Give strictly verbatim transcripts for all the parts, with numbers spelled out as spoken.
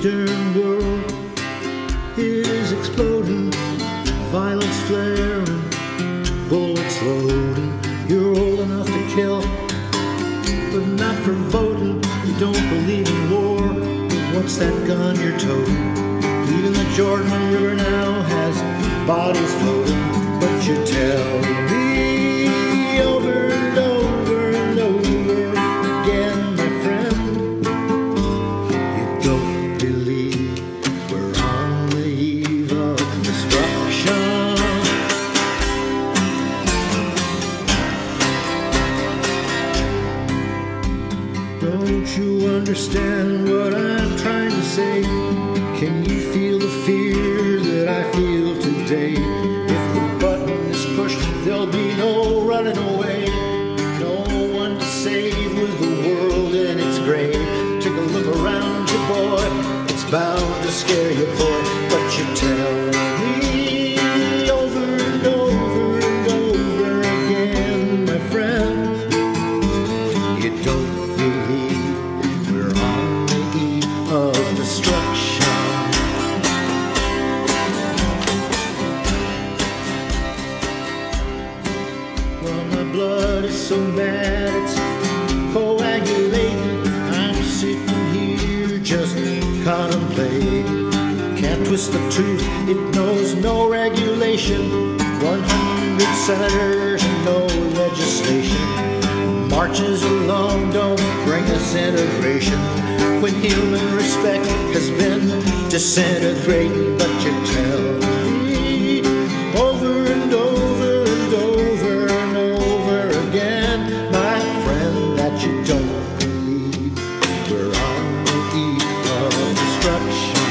Eastern world is exploding, violence flaring, bullets loading. You're old enough to kill, but not for voting. You don't believe in war, but what's that gun you're toting? Even the Jordan River now has bodies floating, but you tell me over and over and over again, my friend, you don't believe we're on the eve of destruction. Don't you understand what I'm trying to say? Can you feel the fear that I feel today? If the button is pushed, there'll be no running away, no one to save with the world in its grave. Take a look around you, boy, it's bound to scare you, boy, but you tell me over and over and over again, my friend, you don't believe we're on the eve of destruction. Blood is so bad it's coagulated. I'm sitting here just contemplating. Can't twist the truth, it knows no regulation. One hundred senators and no legislation. Marches alone don't bring us integration. When human respect has been disintegrated, but you tell me over and over and over and over again, my friend, that you don't believe we're on the eve of destruction.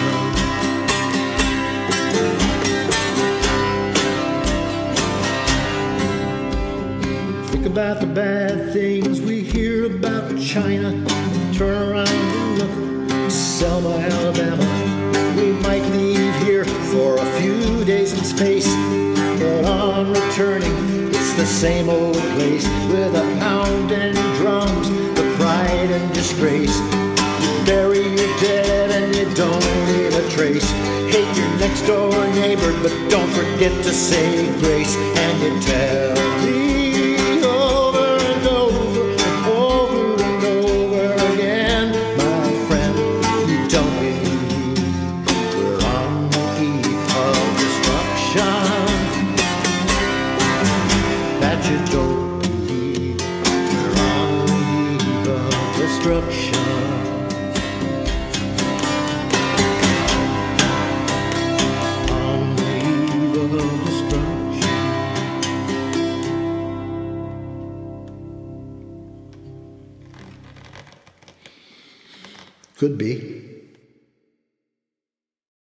Think about the bad things we hear about China. Turn around and look to Selma, Alabama. We might leave here for a few days in space, but on returning, it's the same old place with a pound and drums, the pride and disgrace. You bury your dead and you don't leave a trace. Hate your next door neighbor, but don't forget to say grace. And you tell me over and over and over and over again, my friend, you don't believe we're on the eve of destruction. That you don't believe we're on the eve of destruction. On the eve of destruction. Could be.